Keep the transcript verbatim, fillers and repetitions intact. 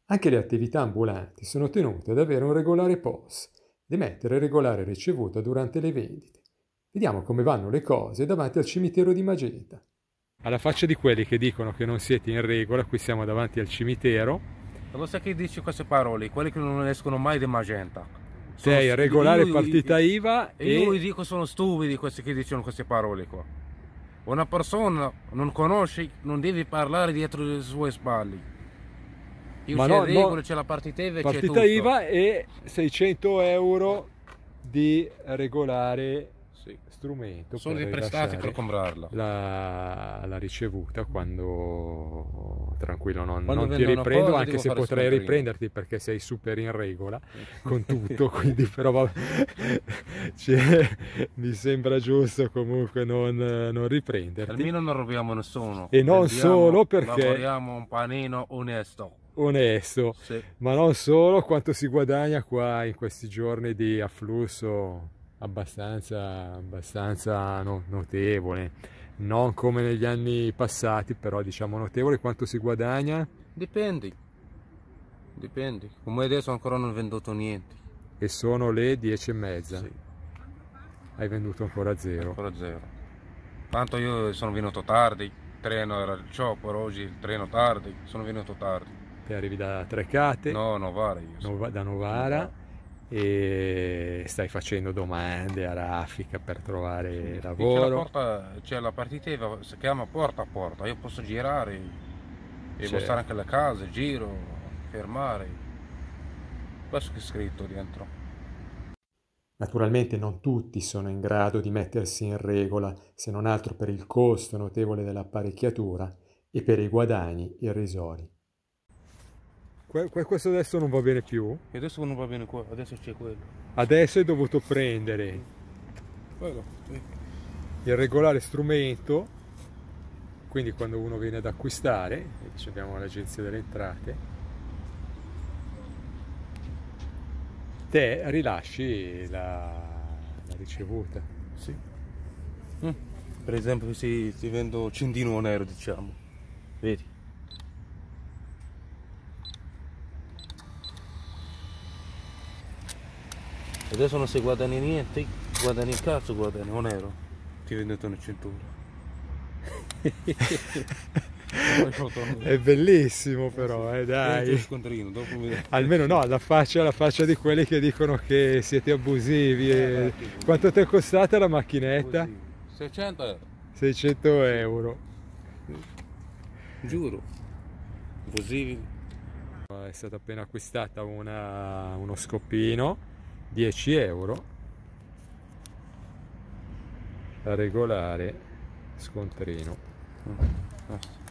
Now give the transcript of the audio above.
Anche le attività ambulanti sono tenute ad avere un regolare P O S, ed emettere regolare ricevuta durante le vendite. Vediamo come vanno le cose davanti al cimitero di Magenta. Alla faccia di quelli che dicono che non siete in regola, qui siamo davanti al cimitero. Lo sai che dici queste parole? Quelli che non escono mai di Magenta. Te hai regolare io, partita io, I V A e... Io e... dico sono stupidi questi che dicono queste parole qua. Una persona non conosce, non devi parlare dietro le sue spalle. Io c'è no, regole, no, c'è la partita I V A e c'è tutto. Partita I V A e seicento euro di regolare sì. strumento. Sono dei prestati per comprarla. La, la ricevuta quando tranquillo non, non ti riprendo, cosa, anche se potrei riprenderti perché sei super in regola con tutto, quindi però vabbè, mi sembra giusto comunque non, non riprenderti. Almeno non rubiamo nessuno. E non Vendiamo, solo perché lavoriamo un panino onesto. onesto, sì. Ma non solo, quanto si guadagna qua in questi giorni di afflusso abbastanza, abbastanza no, notevole, non come negli anni passati, però diciamo notevole. Quanto si guadagna? Dipende, dipende, come adesso ancora non ho venduto niente. E sono le dieci e mezza? Sì. Hai venduto ancora zero? Ancora zero. Tanto io sono venuto tardi, il treno era il sciopero, oggi il treno tardi, sono venuto tardi. Te arrivi da Trecate? No, Novara io sono. Nova, da Novara, Novara e stai facendo domande a raffica per trovare sì, lavoro. C'è la partita I V A, si chiama porta a porta, io posso girare e certo. mostrare anche le case, giro, fermare, questo che è scritto dentro. Naturalmente non tutti sono in grado di mettersi in regola, se non altro per il costo notevole dell'apparecchiatura e per i guadagni irrisori. Questo adesso non va bene più? Adesso non va bene qua, adesso c'è quello. Adesso hai dovuto prendere quello, sì. il regolare strumento, quindi quando uno viene ad acquistare, abbiamo l'agenzia delle entrate, te rilasci la, la ricevuta. Sì. Mm. Per esempio se ti vendo centino nero, diciamo, vedi? Adesso non si guadagna niente, guadagni il cazzo, guadagni o nero, ti ho venduto una cintura. È bellissimo però, eh, dai. Dopo mi... Almeno no, la faccia, la faccia di quelli che dicono che siete abusivi. E... Quanto ti è costata la macchinetta? seicento euro. seicento euro. Giuro. Abusivi. È stata appena acquistata una, uno scoppino, dieci euro, regolare scontrino. Mm.